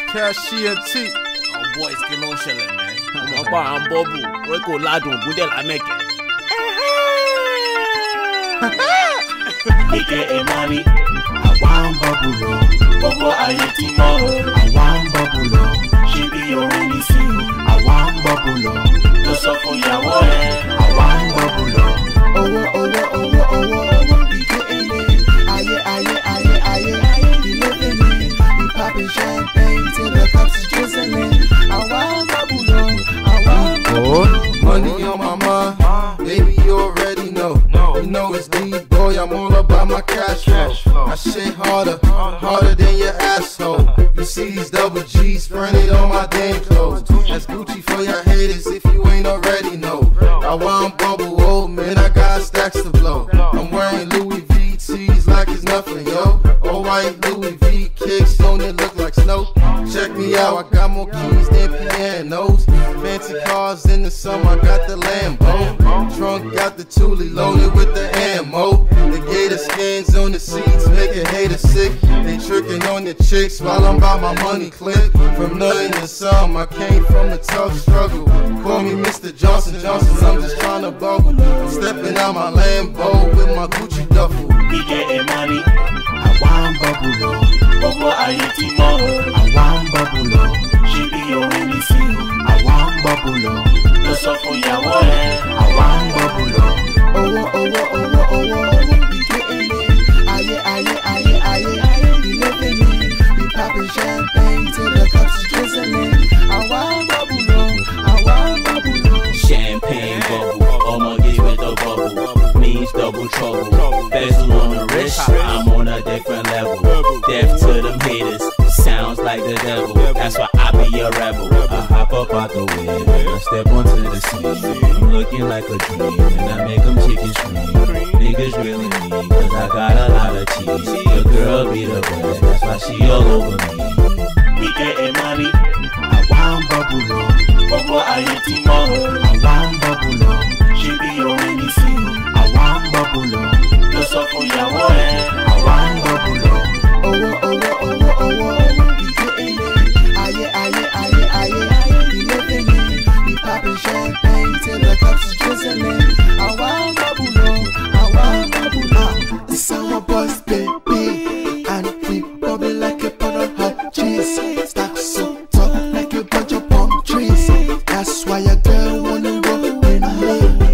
Cashier T. Our boys can on shellin', man. I'm about Bobu. We go ladun, Budel Ameke. We getting money. I want bubble. Bobo Ayetimo. I want bubble. She be your only see. I want bubble. No suffer ya way. I want bubble. We getting it. Aye. We living it. We popping champagne till the cups is drizzling. I want bubble. Money on my mind, baby, you already know. You know it's deep, boy, I'm all about my cash flow. I shit harder than your asshole. You see these double G's printed on my damn clothes. That's Gucci for your haters if you ain't already know. I want bubble, old man, I got stacks to blow. I'm wearing Louis V tees like it's nothing, yo. All white Louis V kicks, don't it look like snow? Check me out, I got more keys than pianos. Fancy cars in the summer, I got the Lambo. Trunk got the Thule loaded with the ammo. The gator skins on the seats make a hater sick. They tricking on the chicks while I'm by my money clip. From nothing to some, I came from a tough struggle. Call me Mr. Johnson, I'm just trying to bubble. Stepping out my Lambo with my Gucci duffel. We getting money. I want bubble. Bobo Ayetimo. I want bubble. She be your only see. I want bubble. No suffer ya way. I want bubble. We getting it. Aye. We living it. We popping champagne till the cups is drizzling. I want bubble. Champagne bubble, almost with the bubble. Means double trouble. Bezel on the wrist, I'm on a different level. Deaf to them haters, sounds like the devil. That's why I be a rebel. I hop up out the way, and I step onto the scene. I'm looking like a dream, and I make them chicken scream. Niggas really me, cause I got a lot of cheese. Your girl be the best, that's why she all over me. We getting money. I want bubble. Bobo Ayetimo. I want bubble. She be your only see. I want bubble. No suffer ya way. I want bubble. We getting it. Aye. We living it. We popping champagne till the cups is drizzling. I want bubble. This how my boys, baby. And we bubble like a pot of hot cheese. Stack so tall like a bunch of palm trees. That's why a girl wanna roll with me.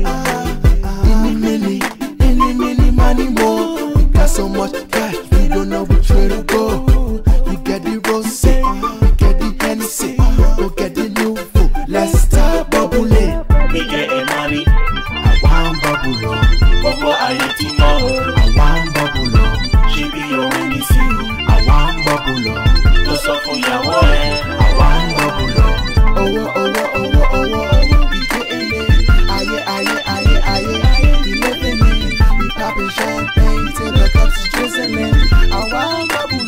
Any money more. We got so much cash, we don't know which way to go. You get the rosé, you get the Hennessy, go get the new food. Let's start bubbling. We getting money. I want bubble. Bobo Ayetimo. I want bubble. She be your only see. I want bubble. No suffer ya way. I want bubble. We getting it. Aye. We living it. We popping champagne till the cups is drizzling. I want bubble.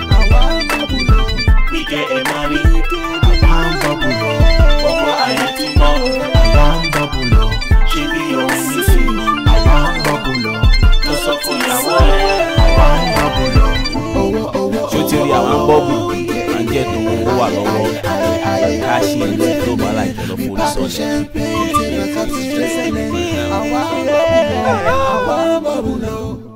We getting money. I want bubble. Bobo Ayetimo. I want bubble. She be your only see. I want bubble. No suffer ya way. I want bubble. Shotiri àwọn bubble and get the owó wà lọ́wọ́. Káṣí ẹni tó bá láì tẹ̀lé fún Champagne till the cups is drizzling. I want bubble.